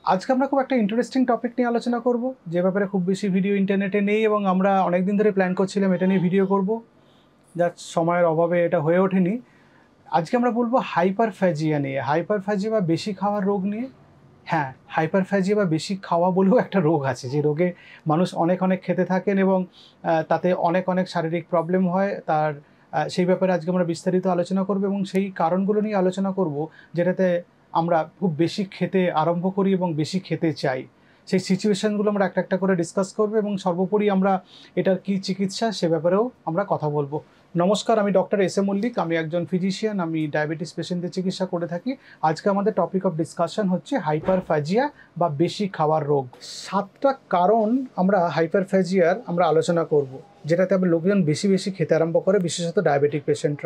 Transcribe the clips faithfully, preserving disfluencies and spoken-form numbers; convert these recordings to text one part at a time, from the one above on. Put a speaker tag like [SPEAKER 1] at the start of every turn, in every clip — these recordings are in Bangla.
[SPEAKER 1] আজকে আমরা খুব একটা ইন্টারেস্টিং টপিক নিয়ে আলোচনা করব, যে ব্যাপারে খুব বেশি ভিডিও ইন্টারনেটে নেই এবং আমরা অনেক দিন ধরে প্ল্যান করছিলাম এটা নিয়ে ভিডিও করব, যার সময়ের অভাবে এটা হয়ে ওঠেনি। আজকে আমরা বলবো হাইপারফ্যাজিয়া নিয়ে। হাইপারফ্যাজিয়া বা বেশি খাওয়ার রোগ নিয়ে। হ্যাঁ, হাইপারফ্যাজিয়া বা বেশি খাওয়া বলেও একটা রোগ আছে, যে রোগে মানুষ অনেক অনেক খেতে থাকেন এবং তাতে অনেক অনেক শারীরিক প্রবলেম হয়। তার সেই ব্যাপারে আজকে আমরা বিস্তারিত আলোচনা করব এবং সেই কারণগুলো নিয়ে আলোচনা করব, যেটাতে আমরা খুব বেশি খেতে আরম্ভ করি এবং বেশি খেতে চাই। সেই সিচুয়েশানগুলো আমরা একটা একটা করে ডিসকাস করবো এবং সর্বোপরি আমরা এটার কী চিকিৎসা সে ব্যাপারেও আমরা কথা বলবো। নমস্কার, আমি ডক্টর এস এ মল্লিক, আমি একজন ফিজিশিয়ান, আমি ডায়াবেটিস পেশেন্টদের চিকিৎসা করে থাকি। আজকে আমাদের টপিক অফ ডিসকাশন হচ্ছে হাইপারফ্যাজিয়া বা বেশি খাওয়ার রোগ। সাতটা কারণ আমরা হাইপারফ্যাজিয়ার আমরা আলোচনা করব, যেটাতে আমরা লোকজন বেশি বেশি খেতে আরম্ভ করে, বিশেষত ডায়াবেটিক পেশেন্টরা।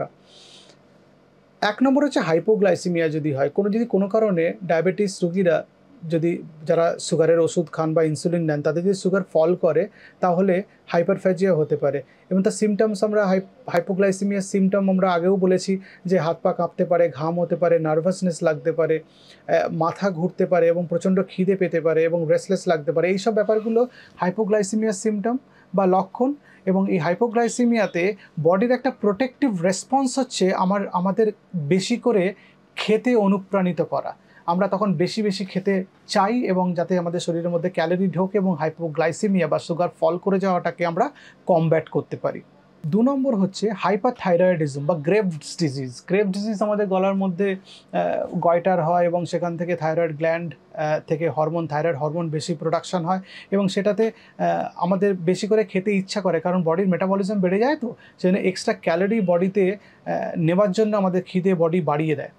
[SPEAKER 1] এক নম্বর হচ্ছে হাইপোগ্লাইসিমিয়া যদি হয়, কোনো যদি কোনো কারণে ডায়াবেটিস রোগীরা যদি যারা সুগারের ওষুধ খান বা ইনসুলিন নেন, তাদের যদি সুগার ফল করে তাহলে হাইপারফ্যাজিয়া হতে পারে। এবং তার সিমটমস আমরা হাই হাইপোগ্লাইসিমিয়ার সিমটম আমরা আগেও বলেছি যে হাত পা কাঁপতে পারে, ঘাম হতে পারে, নার্ভাসনেস লাগতে পারে, মাথা ঘুরতে পারে এবং প্রচণ্ড খিদে পেতে পারে এবং রেস্টলেস লাগতে পারে। এইসব ব্যাপারগুলো হাইপোগ্লাইসিমিয়ার সিমটম বা লক্ষণ। এবং এই হাইপোগ্লাইসিমিয়াতে বডির একটা প্রোটেক্টিভ রেসপন্স হচ্ছে আমার আমাদের বেশি করে খেতে অনুপ্রাণিত করা। আমরা তখন বেশি বেশি খেতে চাই এবং যাতে আমাদের শরীরের মধ্যে ক্যালোরি ঢোকে এবং হাইপোগ্লাইসিমিয়া বা সুগার ফল করে যাওয়াটাকে আমরা কমব্যাট করতে পারি। দু নম্বর হচ্ছে হাইপারথাইরয়েডিজম বা গ্রেভস ডিজিজ। গ্রেভস ডিজিজ আমাদের গলার মধ্যে গয়টার হয় এবং সেখান থেকে থাইরয়েড গ্ল্যান্ড থেকে হরমোন থাইরয়েড হরমোন বেশি প্রোডাকশন হয় এবং সেটাতে আমাদের বেশি করে খেতে ইচ্ছা করে, কারণ বডির মেটাবলিজম বেড়ে যায়, তো সেখানে এক্সট্রা ক্যালোরি বডিতে নেওয়ার জন্য আমাদের খিদে বডি বাড়িয়ে দেয়।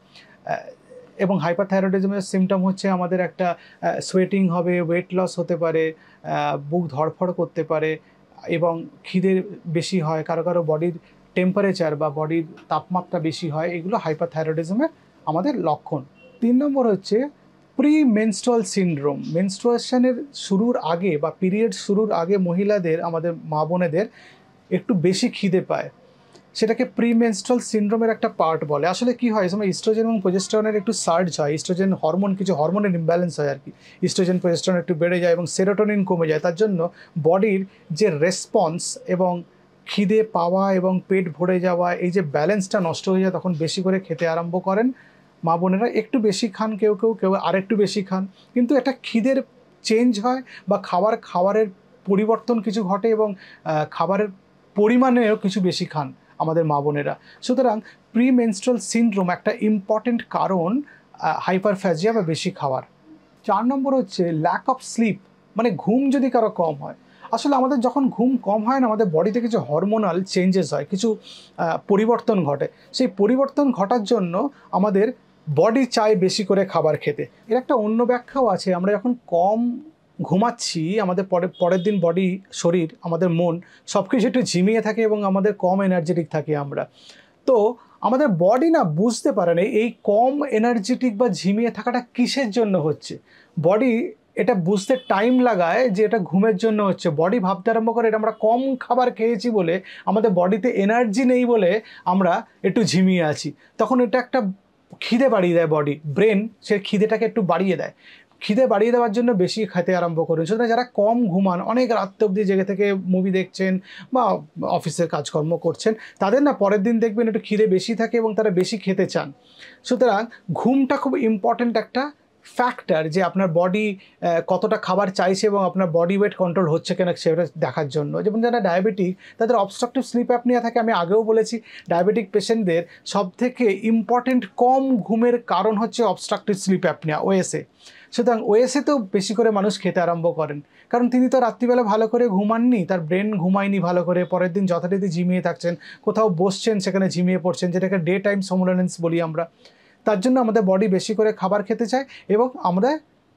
[SPEAKER 1] এবং হাইপারথাইরয়েডিজমের সিমটম হচ্ছে আমাদের একটা সোয়েটিং হবে, ওয়েট লস হতে পারে, বুক ধড়ফড় করতে পারে এবং খিদে বেশি হয়, কারো কারো বডির টেম্পারেচার বা বডির তাপমাত্রা বেশি হয়। এগুলো হাইপারথাইরয়েডিজমের আমাদের লক্ষণ। তিন নম্বর হচ্ছে প্রি মেনস্ট্রুয়াল সিনড্রোম। মেনস্ট্রুয়েশনের শুরুর আগে বা পিরিয়ড শুরুর আগে মহিলাদের, আমাদের মা বোনেদের একটু বেশি খিদে পায়, সেটাকে প্রি মেনস্ট্রুয়াল সিনড্রোমের একটা পার্ট বলে। আসলে কি হয়, এই সময় ইস্ট্রোজেন এবং প্রোজেস্টেরনের একটু সার্জ হয়, ইস্ট্রোজেন হরমোন কিছু হরমোনের ইমব্যালেন্স হয় আর কি, ইস্ট্রোজেন প্রোজেস্টেরন একটু বেড়ে যায় এবং সেরোটোনিন কমে যায়। তার জন্য বডির যে রেসপন্স এবং খিদে পাওয়া এবং পেট ভরে যাওয়া, এই যে ব্যালেন্সটা নষ্ট হয়ে যায়, তখন বেশি করে খেতে আরম্ভ করেন মা বোনেরা। একটু বেশি খান কেউ কেউ, কেউ আরেকটু বেশি খান, কিন্তু একটা খিদের চেঞ্জ হয় বা খাবার খাবারের পরিবর্তন কিছু ঘটে এবং খাবারের পরিমাণেও কিছু বেশি খান আমাদের মা বোনেরা। সুতরাং প্রি মেনস্ট্রুয়াল সিনড্রোম একটা ইম্পর্টেন্ট কারণ হাইপারফ্যাজিয়া বা বেশি খাওয়ার। চার নম্বর হচ্ছে ল্যাক অফ স্লিপ, মানে ঘুম যদি কারো কম হয়। আসলে আমাদের যখন ঘুম কম হয় না, আমাদের বডিতে কিছু হরমোনাল চেঞ্জেস হয়, কিছু পরিবর্তন ঘটে। সেই পরিবর্তন ঘটার জন্য আমাদের বডি চায় বেশি করে খাবার খেতে। এর একটা অন্য ব্যাখ্যাও আছে। আমরা যখন কম ঘুমাচ্ছি, আমাদের পরে পরের দিন বডি, শরীর, আমাদের মন সব কিছু একটু ঝিমিয়ে থাকে এবং আমাদের কম এনার্জেটিক থাকি আমরা। তো আমাদের বডি না বুঝতে পারে না এই কম এনার্জেটিক বা ঝিমিয়ে থাকাটা কিসের জন্য হচ্ছে। বডি এটা বুঝতে টাইম লাগায় যে এটা ঘুমের জন্য হচ্ছে। বডি ভাবতে আরম্ভ করে এটা আমরা কম খাবার খেয়েছি বলে, আমাদের বডিতে এনার্জি নেই বলে আমরা একটু ঝিমিয়ে আছি। তখন এটা একটা খিদে বাড়িয়ে দেয় বডি, ব্রেন সে খিদেটাকে একটু বাড়িয়ে দেয়। খিদে বাড়িয়ে দেওয়ার জন্য বেশি খেতে আরম্ভ করুন। সুতরাং যারা কম ঘুমান, অনেক রাত অবধি জেগে থেকে মুভি দেখছেন বা অফিসের কাজকর্ম করছেন, তাদের না পরের দিন দেখবেন একটু খিদে বেশি থাকে এবং তারা বেশি খেতে চান। সুতরাং ঘুমটা খুব ইম্পর্ট্যান্ট একটা ফ্যাক্টর, যে আপনার বডি কতটা খাবার চাইছে এবং আপনার বডি ওয়েট কন্ট্রোল হচ্ছে কিনা সেটা দেখার জন্য। যেমন যারা ডায়াবেটিক, তাদের অবস্ট্রাকটিভ স্লিপ অ্যাপনিয়া থাকে। আমি আগেও বলেছি ডায়াবেটিক পেশেন্টদের সবথেকে ইম্পর্টেন্ট কম ঘুমের কারণ হচ্ছে অবস্ট্রাকটিভ স্লিপ অ্যাপনিয়া, ওএসএ। সুতরাং ওএসএতেও বেশি করে মানুষ খেতে আরম্ভ করেন, কারণ তিনি তো রাত্রিবেলা ভালো করে ঘুমাননি, তার ব্রেন ঘুমায়নি ভালো করে, পরের দিন যথারীতি ঝিমিয়ে থাকছেন, কোথাও বসছেন সেখানে ঝিমিয়ে পড়ছেন, যেটাকে ডে টাইম সোমনোলেন্স বলি আমরা। তার জন্য আমাদের বডি বেশি করে খাবার খেতে চায় এবং আমাদের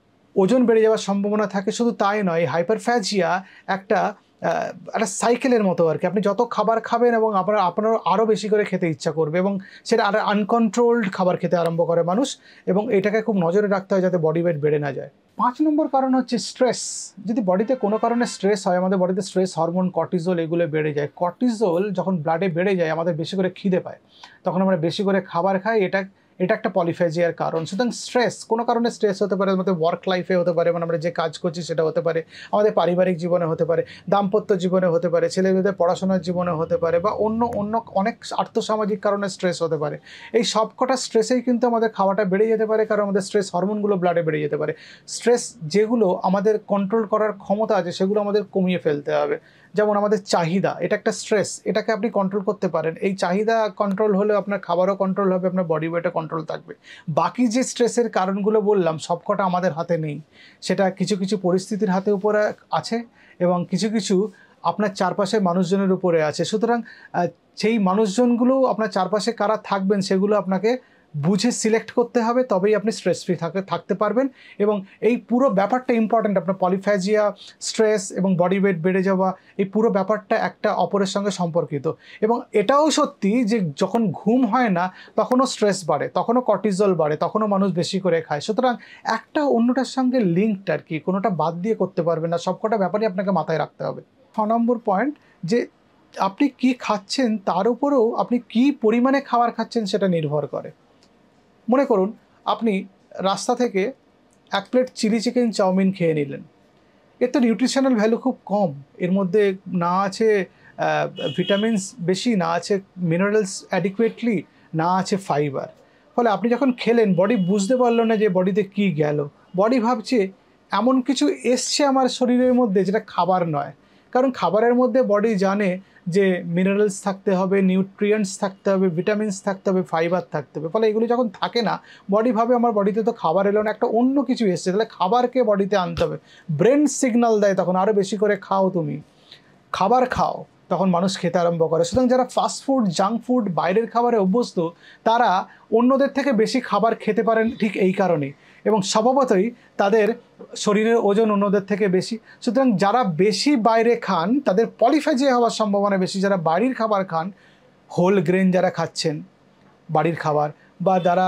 [SPEAKER 1] ওজন বেড়ে যাওয়ার সম্ভাবনা থাকে। শুধু তাই নয়, হাইপারফ্যাজিয়া একটা একটা সাইকেলের মতো আর কি। আপনি যত খাবার খাবেন এবং আপনার আপনার আরও বেশি করে খেতে ইচ্ছা করবে এবং সেটা আর আনকন্ট্রোলড খাবার খেতে আরম্ভ করে মানুষ, এবং এটাকে খুব নজরে রাখতে হয় যাতে বডি ওয়েট বেড়ে না যায়। পাঁচ নম্বর কারণ হচ্ছে স্ট্রেস। যদি বডিতে কোনো কারণে স্ট্রেস হয়, আমাদের বডিতে স্ট্রেস হরমোন কর্টিজল এগুলো বেড়ে যায়। কর্টিজল যখন ব্লাডে বেড়ে যায়, আমাদের বেশি করে খিদে পায়, তখন আমরা বেশি করে খাবার খাই। এটা এটা একটা পলিফ্যাজিয়ার কারণ। সুতরাং স্ট্রেস, কোনো কারণে স্ট্রেস হতে পারে, আমাদের ওয়ার্ক লাইফে হতে পারে, মানে আমরা যে কাজ করছি সেটা হতে পারে, আমাদের পারিবারিক জীবনে হতে পারে, দাম্পত্য জীবনে হতে পারে, ছেলেমেয়েদের পড়াশোনার জীবনে হতে পারে, বা অন্য অন্য অনেক আর্থসামাজিক কারণে স্ট্রেস হতে পারে। এই সবকটা স্ট্রেসেই কিন্তু আমাদের খাওয়াটা বেড়ে যেতে পারে, কারণ আমাদের স্ট্রেস হরমোনগুলো ব্লাডে বেড়ে যেতে পারে। স্ট্রেস যেগুলো আমাদের কন্ট্রোল করার ক্ষমতা আছে সেগুলো আমাদের কমিয়ে ফেলতে হবে। যেমন আমাদের চাহিদা, এটা একটা স্ট্রেস, এটাকে আপনি কন্ট্রোল করতে পারেন। এই চাহিদা কন্ট্রোল হলে আপনার খাবারও কন্ট্রোল হবে, আপনার বডি ওয়েটও কন্ট্রোল থাকবে। বাকি যে স্ট্রেসের কারণগুলো বললাম সবকটা আমাদের হাতে নেই, সেটা কিছু কিছু পরিস্থিতির হাতে উপরে আছে এবং কিছু কিছু আপনার চারপাশের মানুষজনের উপরে আছে। সুতরাং সেই মানুষজনগুলো আপনার চারপাশে কারা থাকবেন সেগুলো আপনাকে বুঝে সিলেক্ট করতে হবে, তবেই আপনি স্ট্রেস ফ্রি থাকতে থাকতে পারবেন। এবং এই পুরো ব্যাপারটা ইম্পর্ট্যান্ট, আপনার পলিফ্যাজিয়া, স্ট্রেস এবং বডি ওয়েট বেড়ে যাওয়া, এই পুরো ব্যাপারটা একটা অপরের সঙ্গে সম্পর্কিত। এবং এটাও সত্যি যে যখন ঘুম হয় না তখনও স্ট্রেস বাড়ে, তখনও কর্টিজল বাড়ে, তখনও মানুষ বেশি করে খায়। সুতরাং একটা অন্যটার সঙ্গে লিঙ্কড আর কি, কোনোটা বাদ দিয়ে করতে পারবেন না, সবকটা ব্যাপারই আপনাকে মাথায় রাখতে হবে। ছ নম্বর পয়েন্ট, যে আপনি কি খাচ্ছেন তার উপরেও আপনি কি পরিমাণে খাবার খাচ্ছেন সেটা নির্ভর করে। মনে করুন আপনি রাস্তা থেকে এক প্লেট চিলি চিকেন চাউমিন খেয়ে নিলেন, এর তো নিউট্রিশনাল ভ্যালু খুব কম, এর মধ্যে না আছে ভিটামিনস বেশি, না আছে মিনারেলস অ্যাডিকুয়েটলি, না আছে ফাইবার। ফলে আপনি যখন খেলেন বডি বুঝতে পারলো না যে বডিতে কি গেল, বডি ভাবছে এমন কিছু এসছে আমার শরীরের মধ্যে যেটা খাবার নয়। কারণ খাবারের মধ্যে বডি জানে যে মিনারেলস থাকতে হবে, নিউট্রিয়েন্টস থাকতে হবে, ভিটামিনস থাকতে হবে, ফাইবার থাকতে হবে। ফলে এগুলো যখন থাকে না, বডি ভাবে আমার বডিতে তো খাবার এলো না, একটা অন্য কিছু এসছে, তাহলে খাবারকে বডিতে আনতে হবে। ব্রেন সিগন্যাল দেয় তখন আরও বেশি করে খাও, তুমি খাবার খাও, তখন মানুষ খেতে আরম্ভ করে। সুতরাং যারা ফাস্টফুড, জাঙ্ক ফুড, বাইরের খাবারে অভ্যস্ত, তারা অন্যদের থেকে বেশি খাবার খেতে পারেন ঠিক এই কারণেই, এবং স্বভাবতই তাদের শরীরের ওজন অন্যদের থেকে বেশি। সুতরাং যারা বেশি বাইরে খান তাদের পলিফ্যাজিয়া হওয়ার সম্ভাবনা বেশি। যারা বাড়ির খাবার খান, হোল গ্রেন যারা খাচ্ছেন বাড়ির খাবার, বা যারা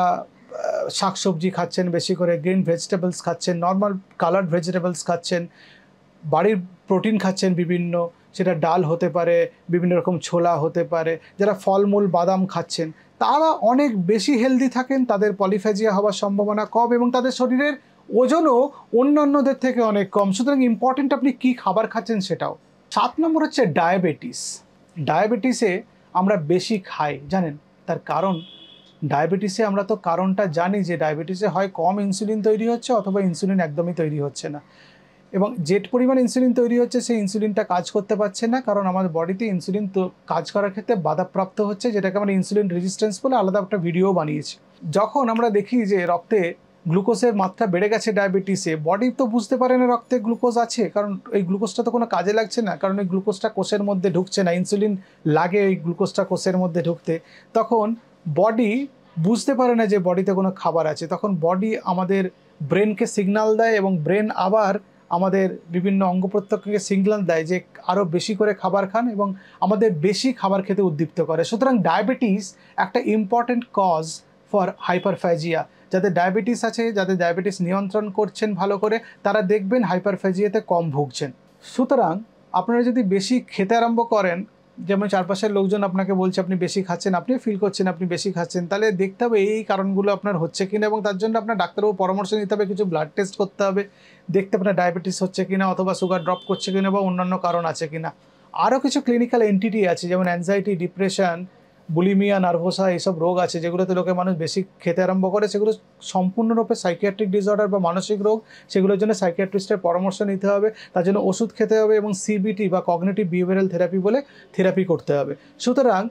[SPEAKER 1] শাকসবজি খাচ্ছেন বেশি করে, গ্রিন ভেজিটেবলস খাচ্ছেন, নর্মাল কালার্ড ভেজিটেবলস খাচ্ছেন, বাড়ির প্রোটিন খাচ্ছেন বিভিন্ন, সেটা ডাল হতে পারে, বিভিন্ন রকম ছোলা হতে পারে, যারা ফলমূল বাদাম খাচ্ছেন, তারা অনেক বেশি হেলদি থাকেন, তাদের পলিফ্যাজিয়া হওয়ার সম্ভাবনা কম এবং তাদের শরীরের ওজনও অন্যান্যদের থেকে অনেক কম। সুতরাং ইম্পর্টেন্ট আপনি কী খাবার খাচ্ছেন সেটাও। সাত নম্বর হচ্ছে ডায়াবেটিস। ডায়াবেটিসে আমরা বেশি খাই, জানেন তার কারণ? ডায়াবেটিসে আমরা তো কারণটা জানি যে ডায়াবেটিসে হয় কম ইনসুলিন তৈরি হচ্ছে অথবা ইনসুলিন একদমই তৈরি হচ্ছে না, এবং যে পরিমাণ ইনসুলিন তৈরি হচ্ছে সেই ইনসুলিনটা কাজ করতে পারছে না, কারণ আমাদের বডিতে ইনসুলিন তো কাজ করার ক্ষেত্রে বাধাপ্রাপ্ত হচ্ছে, যেটাকে আমরা ইনসুলিন রেজিস্ট্যান্স বলে আলাদা একটা ভিডিও বানিয়েছি। যখন আমরা দেখি যে রক্তে গ্লুকোজের মাত্রা বেড়ে গেছে ডায়াবেটিসে, বডি তো বুঝতে পারে না রক্তে গ্লুকোজ আছে, কারণ এই গ্লুকোজটা তো কোনো কাজে লাগছে না, কারণ এই গ্লুকোজটা কোষের মধ্যে ঢুকছে না, ইনসুলিন লাগে এই গ্লুকোজটা কোষের মধ্যে ঢুকতে। তখন বডি বুঝতে পারে না যে বডিতে কোনো খাবার আছে, তখন বডি আমাদের ব্রেনকে সিগন্যাল দেয় এবং ব্রেন আবার আমাদের বিভিন্ন অঙ্গ প্রত্যঙ্গকে সিগন্যাল দেয় যে আরও বেশি করে খাবার খান, এবং আমাদের বেশি খাবার খেতে উদ্দীপ্ত করে। সুতরাং ডায়াবেটিস একটা ইম্পর্ট্যান্ট কজ ফর হাইপারফ্যাজিয়া। যাদের ডায়াবেটিস আছে, যাদের ডায়াবেটিস নিয়ন্ত্রণ করছেন ভালো করে, তারা দেখবেন হাইপারফ্যাজিয়াতে কম ভুগছেন। সুতরাং আপনারা যদি বেশি খেতে আরম্ভ করেন, যেমন চারপাশের লোকজন আপনাকে বলছে আপনি বেশি খাচ্ছেন, আপনি ফিল করছেন আপনি বেশি খাচ্ছেন, তাহলে দেখতে হবে এই কারণগুলো আপনার হচ্ছে কিনা, এবং তার জন্য আপনার ডাক্তারবাবু পরামর্শ নিতে হবে, কিছু ব্লাড টেস্ট করতে হবে, দেখতে আপনার ডায়াবেটিস হচ্ছে কিনা, অথবা সুগার ড্রপ করছে কিনা, বা অন্যান্য কারণ আছে কিনা। আরও কিছু ক্লিনিক্যাল এন্টিটি আছে, যেমন অ্যাংজাইটি, ডিপ্রেশন, বুলিমিয়া নার্ভোসা, এইসব রোগ আছে যেগুলোতে লোকে মানুষ বেশি খেতে আরম্ভ করে। সেগুলো সম্পূর্ণরূপে সাইকিয়াট্রিক ডিসঅর্ডার বা মানসিক রোগ, সেগুলোর জন্য সাইকিয়াট্রিস্টের পরামর্শ নিতে হবে, তার জন্য ওষুধ খেতে হবে এবং সিবিটি বা কগনিটিভ বিহেভিয়ারাল থেরাপি বলে থেরাপি করতে হবে। সুতরাং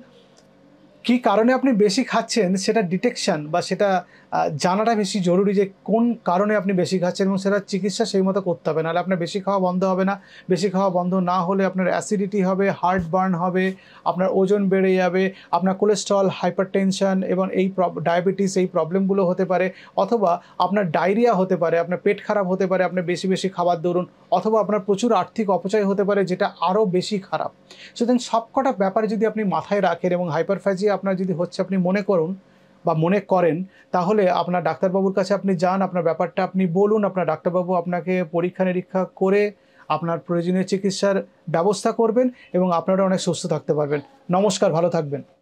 [SPEAKER 1] কী কারণে আপনি বেশি খাচ্ছেন সেটা ডিটেকশন বা সেটা জানাটা বেশি জরুরি, যে কোন কারণে আপনি বেশি খাচ্ছেন, এবং সেটা চিকিৎসা সেই মতো করতে হবে, নাহলে আপনার বেশি খাওয়া বন্ধ হবে না। বেশি খাওয়া বন্ধ না হলে আপনার অ্যাসিডিটি হবে, হার্ট বার্ন হবে, আপনার ওজন বেড়ে যাবে, আপনার কোলেস্ট্রল, হাইপারটেনশন এবং এই ডায়াবেটিস এই প্রবলেমগুলো হতে পারে, অথবা আপনার ডায়রিয়া হতে পারে, আপনার পেট খারাপ হতে পারে আপনার বেশি বেশি খাবার দরুন, অথবা আপনার প্রচুর আর্থিক অপচয় হতে পারে, যেটা আরও বেশি খারাপ। সুতরাং সবকটা ব্যাপারে যদি আপনি মাথায় রাখেন এবং হাইপারফ্যাজিয়া আপনার যদি হচ্ছে আপনি মনে করুন বা মনে করেন, তাহলে আপনার ডাক্তারবাবুর কাছে আপনি যান, আপনার ব্যাপারটা আপনি বলুন, আপনার ডাক্তারবাবু আপনাকে পরীক্ষা নিরীক্ষা করে আপনার প্রয়োজনীয় চিকিৎসার ব্যবস্থা করবেন এবং আপনারা অনেক সুস্থ থাকতে পারবেন। নমস্কার, ভালো থাকবেন।